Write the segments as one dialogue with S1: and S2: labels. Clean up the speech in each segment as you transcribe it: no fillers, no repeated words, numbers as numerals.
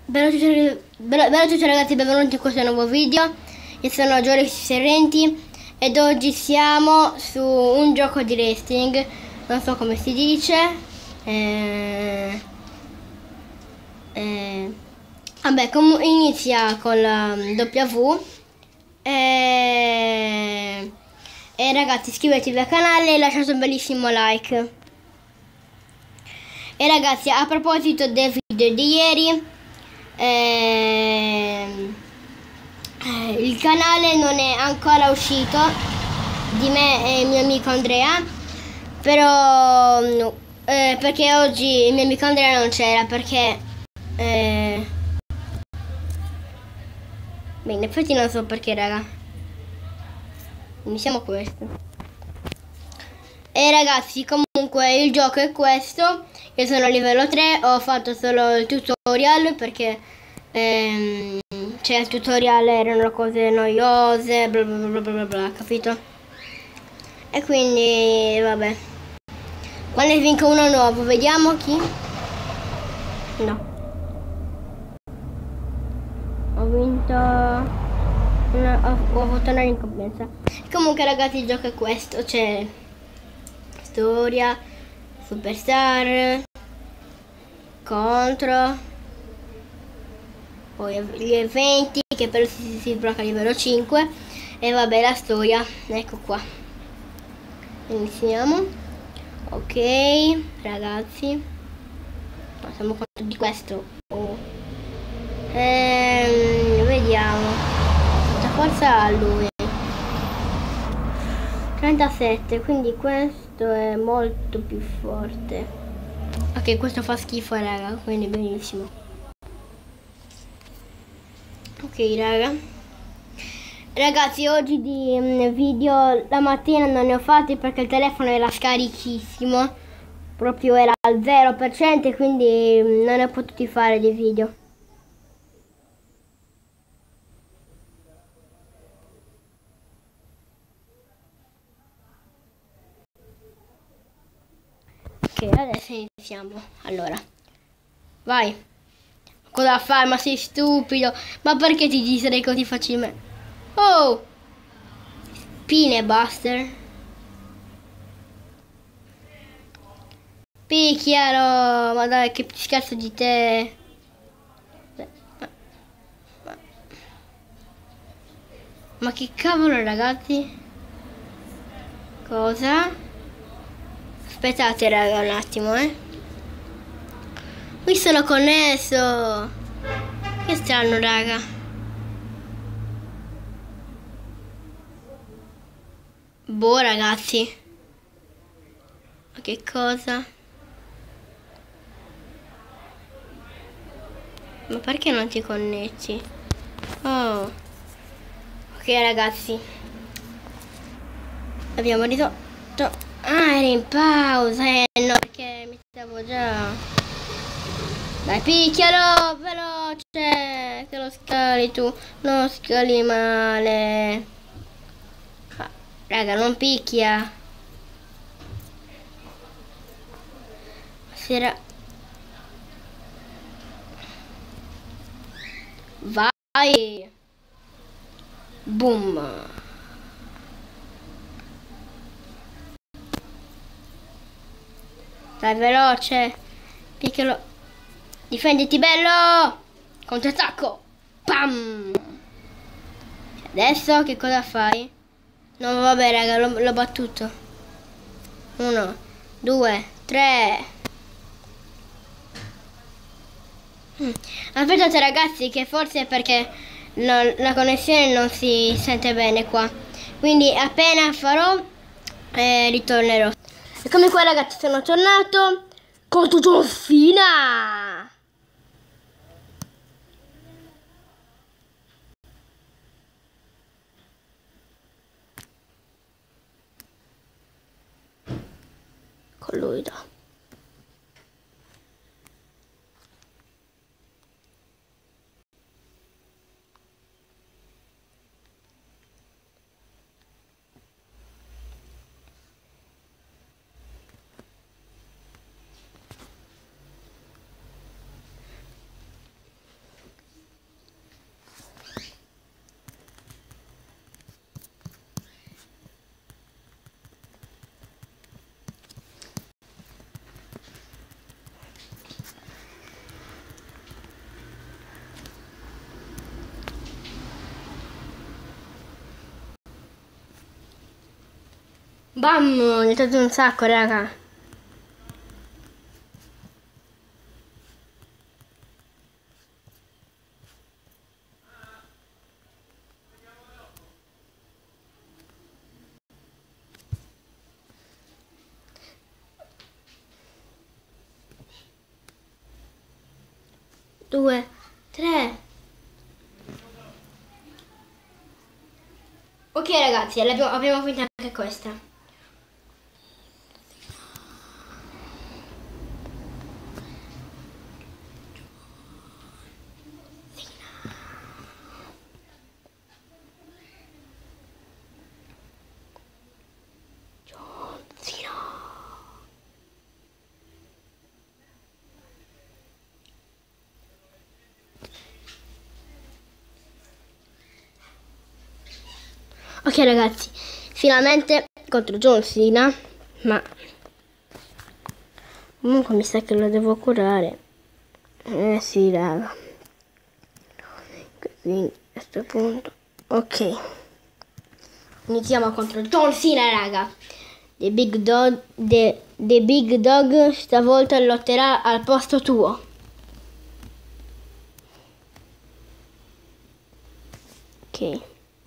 S1: Bella a tutti ragazzi, benvenuti in questo nuovo video. Io sono Giorgio Serrenti ed oggi siamo su un gioco di wrestling, non so come si dice. Vabbè, inizia con la W. E ragazzi, iscrivetevi al canale e lasciate un bellissimo like. E ragazzi, a proposito del video di ieri, il canale non è ancora uscito di me e il mio amico Andrea, però perché oggi il mio amico Andrea non c'era, perché beh, in effetti non so perché, raga. Iniziamo questo. E ragazzi, comunque il gioco è questo. Io sono a livello 3, ho fatto solo il tutorial perché cioè il tutorial erano cose noiose, bla bla bla bla bla, capito? E quindi vabbè. Quando ne vinco uno nuovo, vediamo chi? No. Ho vinto ho avuto una ricompensa. Comunque ragazzi, il gioco è questo, c'è storia, superstar, contro, poi gli eventi che però si sblocca a livello 5 e vabbè la storia, ecco qua. Iniziamo. Ok ragazzi, siamo contro di questo. Vediamo quanta forza ha lui. 37, quindi questo è molto più forte. Ok, questo fa schifo raga, quindi benissimo. Ok raga, ragazzi, oggi di video la mattina non ne ho fatti perché il telefono era scarichissimo, proprio era al 0% e quindi non ne ho potuti fare dei video. Ok, adesso iniziamo. Allora, vai. Cosa fai? Ma sei stupido? Ma perché ti distrei così facilmente? Oh! Pinebuster. Picchialo! Ma dai, che scherzo di te! Ma che cavolo ragazzi? Cosa? Aspettate raga un attimo, Mi sono connesso! Che strano raga. Boh ragazzi. Ma che cosa? Ma perché non ti connetti? Oh. Ok ragazzi. Abbiamo risolto. Ah, eri in pausa, no, perché mi stavo già. Dai, picchialo, veloce, che lo scali tu, non scali male. Ah, raga, non picchia. Sera. Vai. Boom. Dai, veloce. Picchialo. Difenditi, bello. Contrattacco. Pam. Adesso che cosa fai? No, vabbè, raga, l'ho battuto. 1, 2, 3. Aspettate ragazzi, che forse è perché la connessione non si sente bene qua. Quindi appena farò ritornerò. Eccomi qua ragazzi, sono tornato con tutto fina. Con lui da. Bam, gli ho tolto un sacco, raga. Due, tre. Ok ragazzi, abbiamo finito anche questa. Ok ragazzi, finalmente contro John Cena, ma comunque mi sa che lo devo curare. Sì raga. Quindi a questo punto, ok. Iniziamo contro John Cena raga. The Big Dog stavolta lotterà al posto tuo. Ok.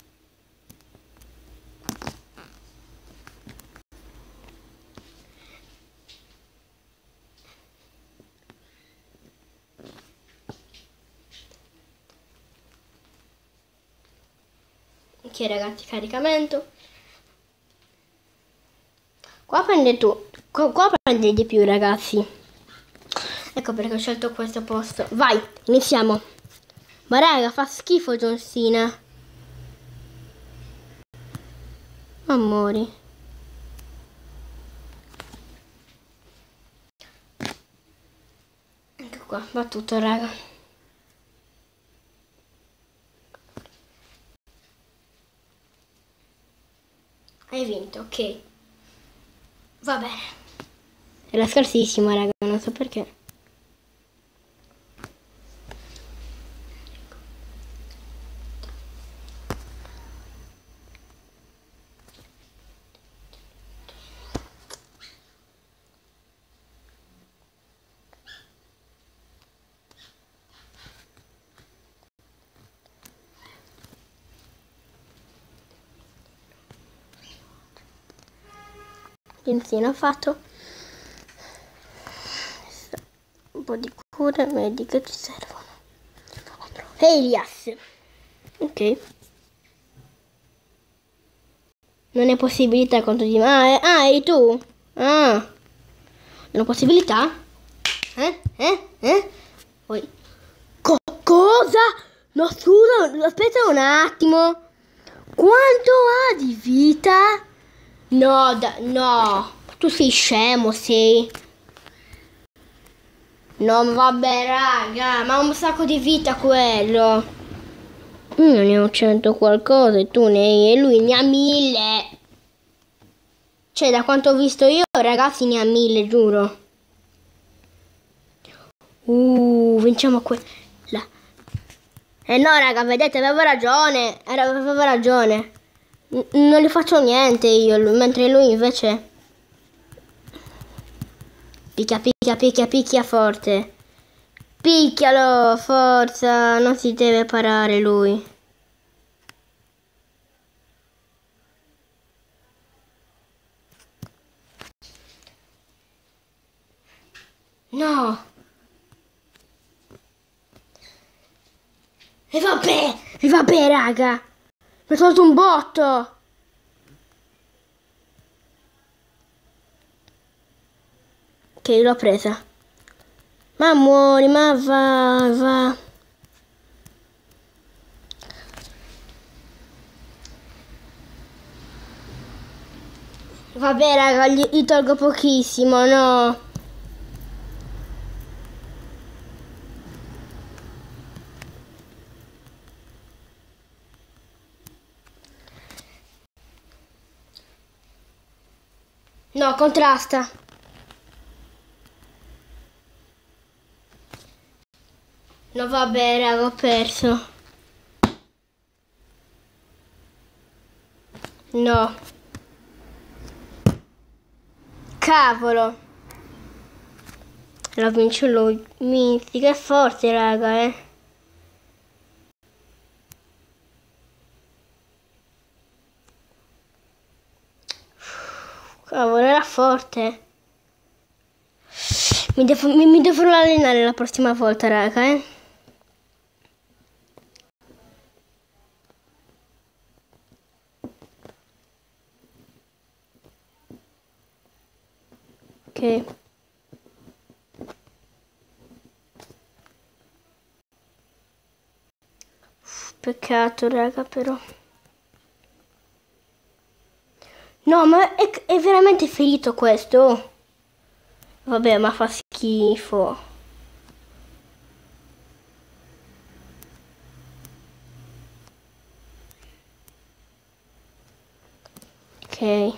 S1: Ok ragazzi, caricamento. Qua prende tu. Qua prende di più ragazzi. Ecco perché ho scelto questo posto. Vai, iniziamo. Ma raga, fa schifo John Cena. Amori. Ecco qua, va tutto raga. Hai vinto, ok. Va bene. Era scarsissima raga, non so perché. Benzina ho fatto. Un po' di cure mediche ci servono. Elias. Ok. Non è possibilità contro di me. Ah, eri tu? Ah. Non ho possibilità? Poi. Cosa? No, scusa, aspetta un attimo. Quanto ha di vita? No, no. Tu sei scemo, sei. No, vabbè, raga, ma ha un sacco di vita quello. Io ne ho 100 qualcosa e tu ne hai, e lui ne ha 1000. Cioè, da quanto ho visto io, ragazzi, ne ha 1000, giuro. Vinciamo quella. No, raga, vedete, avevo ragione. Avevo ragione. Non gli faccio niente io, mentre lui invece... Picchia forte. Picchialo, forza, non si deve parare lui. No. E vabbè, raga. Mi ha tolto un botto. Ok, l'ho presa. Ma muori, ma va. Vabbè, raga, gli tolgo pochissimo, no? No, contrasta. No, vabbè, raga, ho perso. No. cavolo. La vince lui. Minchia, che forte, raga, eh. Cavolo, era forte. Mi dovrò allenare la prossima volta, raga, eh. Ok. Peccato, raga, però. No, ma è veramente ferito questo. Vabbè, ma fa schifo. Ok.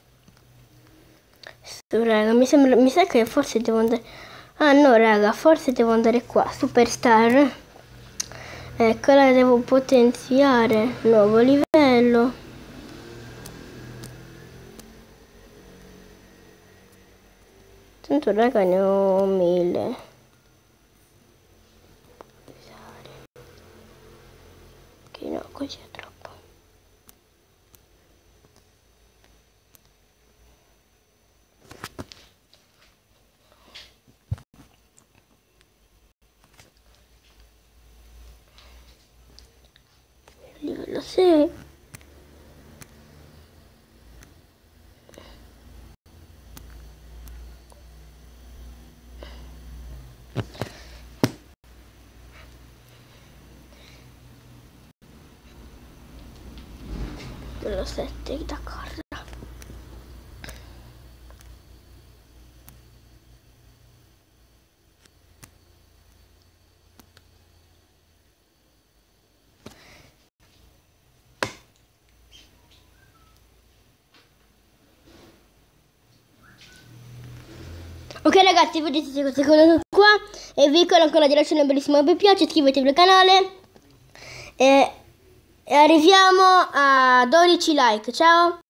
S1: Raga, mi sa che forse devo andare... Ah no, raga, forse devo andare qua. Superstar. Ecco, la devo potenziare. Nuovo livello. Tanto, raga, ne ho 1000. Ok, no, così è troppo. Livello 6. Livello 7, d'accordo. Ok ragazzi, vedete queste cose qua e vi ricordo ancora di lasciare un bellissimo mi piace, iscrivetevi al canale e arriviamo a 12 like, ciao!